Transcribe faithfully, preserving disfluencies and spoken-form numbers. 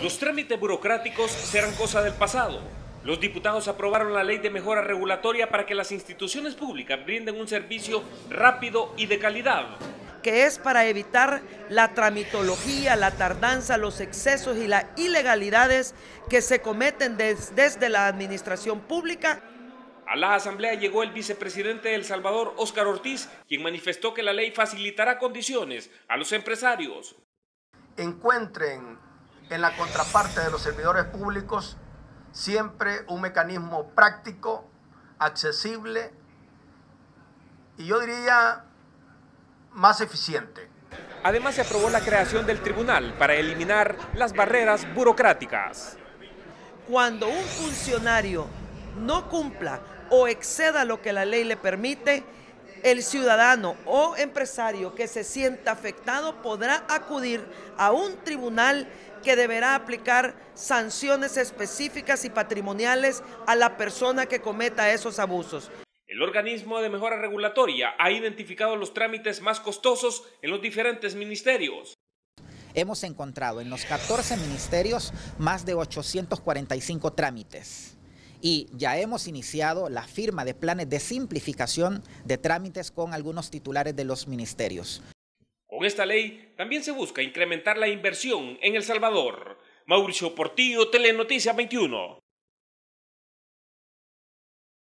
Los trámites burocráticos serán cosa del pasado. Los diputados aprobaron la ley de mejora regulatoria para que las instituciones públicas brinden un servicio rápido y de calidad. Que es para evitar la tramitología, la tardanza, los excesos y las ilegalidades que se cometen des, desde la administración pública. A la asamblea llegó el vicepresidente de El Salvador, Óscar Ortiz, quien manifestó que la ley facilitará condiciones a los empresarios. Encuentren en la contraparte de los servidores públicos siempre un mecanismo práctico, accesible y yo diría más eficiente. Además se aprobó la creación del tribunal para eliminar las barreras burocráticas. Cuando un funcionario no cumpla o exceda lo que la ley le permite, el ciudadano o empresario que se sienta afectado podrá acudir a un tribunal que deberá aplicar sanciones específicas y patrimoniales a la persona que cometa esos abusos. El organismo de mejora regulatoria ha identificado los trámites más costosos en los diferentes ministerios. Hemos encontrado en los catorce ministerios más de ochocientos cuarenta y cinco trámites y ya hemos iniciado la firma de planes de simplificación de trámites con algunos titulares de los ministerios. Con esta ley también se busca incrementar la inversión en El Salvador. Mauricio Portillo, Telenoticias veintiuno.